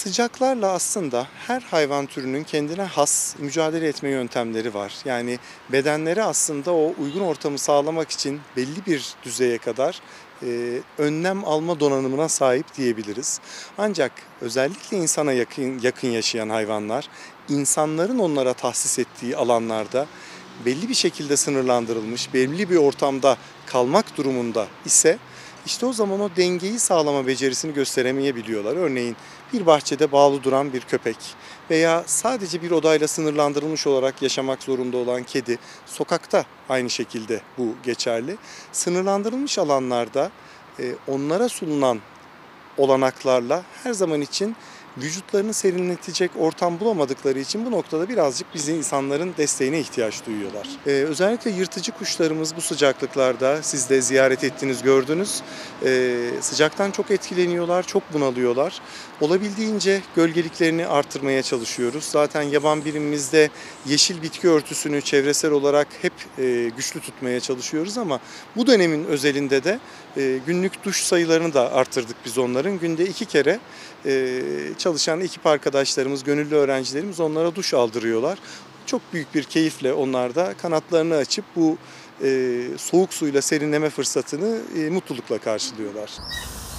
Sıcaklarla aslında her hayvan türünün kendine has mücadele etme yöntemleri var. Yani bedenleri aslında o uygun ortamı sağlamak için belli bir düzeye kadar önlem alma donanımına sahip diyebiliriz. Ancak özellikle insana yakın yaşayan hayvanlar, insanların onlara tahsis ettiği alanlarda belli bir şekilde sınırlandırılmış, belli bir ortamda kalmak durumunda ise işte o zaman o dengeyi sağlama becerisini gösteremeyebiliyorlar. Örneğin bir bahçede bağlı duran bir köpek veya sadece bir odayla sınırlandırılmış olarak yaşamak zorunda olan kedi, sokakta aynı şekilde bu geçerli. Sınırlandırılmış alanlarda onlara sunulan olanaklarla her zaman için vücutlarını serinletecek ortam bulamadıkları için bu noktada birazcık bizi insanların desteğine ihtiyaç duyuyorlar. Özellikle yırtıcı kuşlarımız bu sıcaklıklarda siz de ziyaret ettiniz, gördünüz. Sıcaktan çok etkileniyorlar, çok bunalıyorlar. Olabildiğince gölgeliklerini artırmaya çalışıyoruz. Zaten yaban birimimizde yeşil bitki örtüsünü çevresel olarak hep güçlü tutmaya çalışıyoruz ama bu dönemin özelinde de günlük duş sayılarını da arttırdık biz onların. Günde 2 kere çalışan ekip arkadaşlarımız, gönüllü öğrencilerimiz onlara duş aldırıyorlar. Çok büyük bir keyifle onlar da kanatlarını açıp bu soğuk suyla serinleme fırsatını mutlulukla karşılıyorlar.